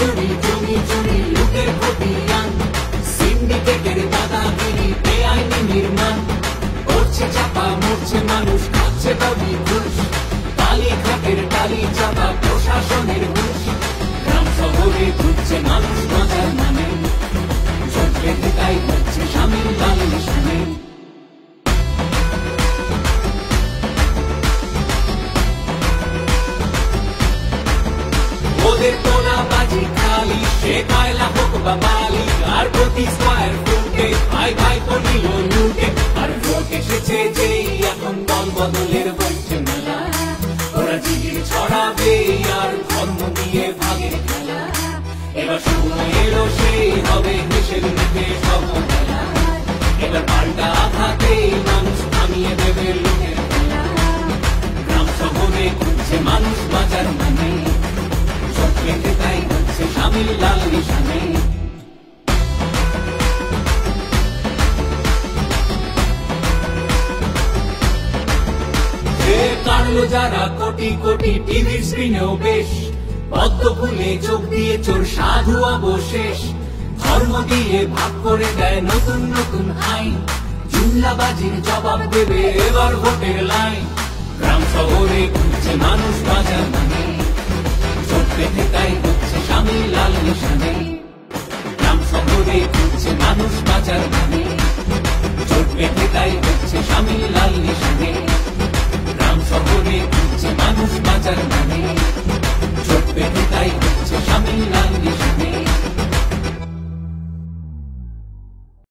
চুরি জমি চুরি লুটের খতিয়ান সিন্ডিকেটের দাদাগিরি বেআইনি নির্মাণ করছে চাপা মরছে মানুষ খাচ্ছে দাবি ঘুষ কালীঘাটের টালি চাপা প্রশাসনের হুঁশ গ্রাম শহরে ঘুরছে মানুষ মজার মানে চোখ রেখে তাই হচ্ছে সামিল লাল নিশানে ওদের তোলাবাজি খালি সে কয়লা হোক বা বালি আর প্রতি স্কয়ার ফুটে ভাই ভাই পড়িল লুটে আর ভোট এসেছে যেই এখন দল বদলের বইছে মেলা ওরা জিগির ছড়াবে আর ধর্ম দিয়ে ভাগের খেলা এবার সময় এলো সেই হবে দেশের মুখে সব খেলা এবার পাল্টা আঘাতে মানুষ থামিয়ে দেবে লোকের খেলা গ্রাম শহরে ঘুরছে মানুষ বাজার মানে তাই হচ্ছে সামিল লাল নিশানে কাটলো যারা কোটি কোটি টিভির স্ক্রিনেও বেশ পদ্ম ফুলে চোখ দিয়ে চোর সাধু অবশেষ ধর্ম দিয়ে ভাগ করে দেয় নতুন নতুন আইন জুমলাবাজির জবাব দেবে এবার ভোটের লাইন গ্রাম শহরে ঘুরছে মানুষ বাজার মানে চোখ পেতে তাই হচ্ছে